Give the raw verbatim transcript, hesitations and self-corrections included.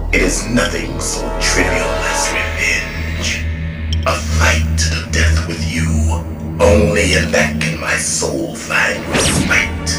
It is nothing so trivial as revenge. A fight to the death with you. Only in that can my soul find respite.